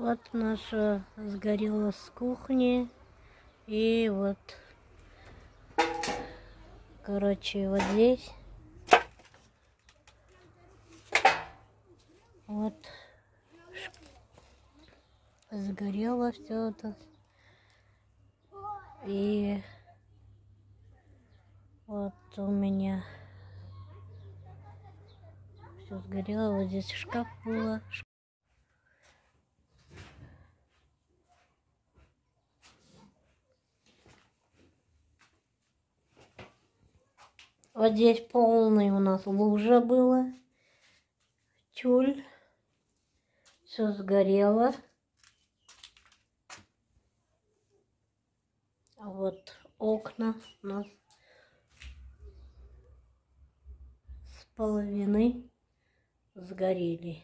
Вот наша сгорела с кухни. И вот, короче, вот здесь. Вот сгорело все это. И вот у меня все сгорело. Вот здесь шкаф было. Вот здесь полный у нас лужа было. Тюль. Все сгорело. А вот окна у нас с половины сгорели.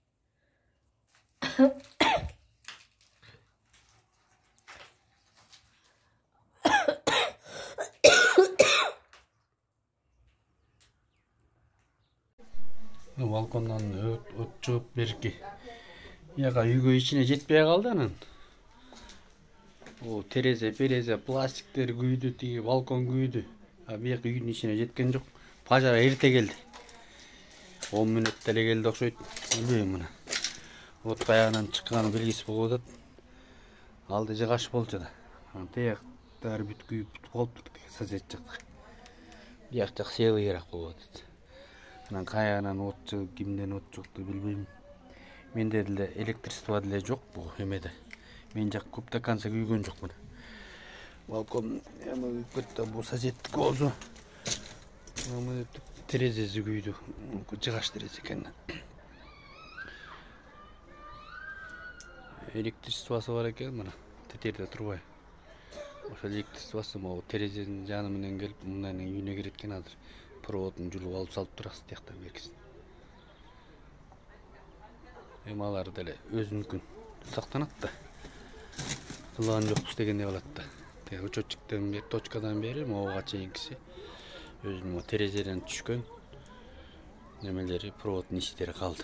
Балкондан от чыгып берки. Яга үйгө ичине жетпей калды анан. О терезе, пластиктер күйдү, тиги балкон күйдү. А бияк үйдүн ичине жеткен жок. Пажар эрте келди. 10 мүнөттө эле келди окшойт. Билбейм мына. От каягынан чыкканы белгиси болуп атат. Алды жыгаш болчу да. Тияктар бүт күйүп болуп созет жакта. Бияк жак себыйраак болуп атат. Анан каягынан от чыгып, кимден от чыктı билбейм. Менде деле электричество деле жок бул эмеде. Мен жак көптө канча күйгөн жок мына. Балкон эми көттө бул созеттик болсо. Эми терезеси күйдү. Жыгаш терезе экен. Электричествосы бар экен мына. Тетерде турбай. Ошо электричествосы могу терезенин жаны менен келип, мындан үйүнө кирет экен азыр. Проводун жулуп алып салып турасыз тияктан беркисин. Эми алар деле өзүнүкүн сактанат да. Кылган жокпуз дегендей калат да. Теги учетчиктен бери, точкадан бери могуга чейинкиси өзүнүн терезеден түшкөн немелери, проводдун иштери калды.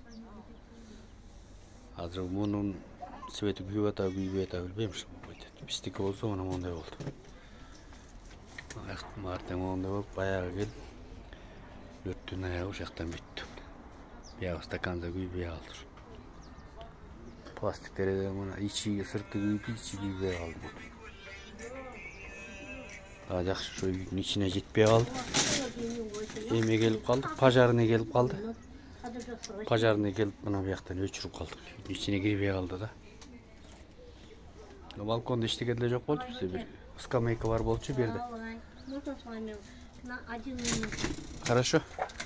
Азыр мунун свети күйүп атабы, күйбөй атабы билбейм. Биздики болсо мына мондай болду. Мартен мондай болуп баягы келип өрттүн аягы ошол жактан бүттү. Биягы стаканда күйбөй калды. Пластик терезе мына ичи сырты күйүп, ичи күйбөй калды. А жакшы ошо үйдүн ичине жетпей калды. Эме келип калды, пожарный келип калды. Пожарный келип мына бияктан өчүрүп калды. Ичине кирбей калды да. Балконда иштеген деле жок болчу бизде бир скамейка бар болчу бу жерде. Хорошо.